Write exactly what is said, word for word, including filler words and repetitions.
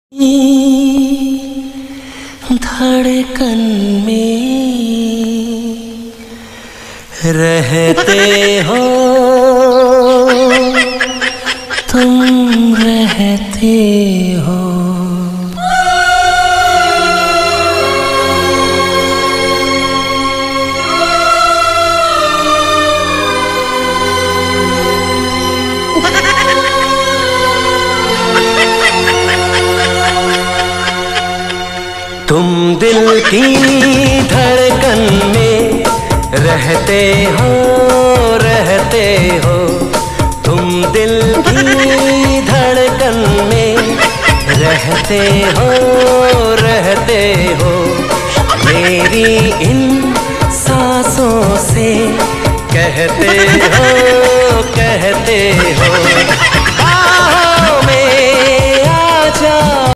धड़कन में रहते हो तुम, रहते हो। तुम दिल की धड़कन में रहते हो, रहते हो। तुम दिल की धड़कन में रहते हो, रहते हो। मेरी इन सांसों से कहते हो, कहते हो।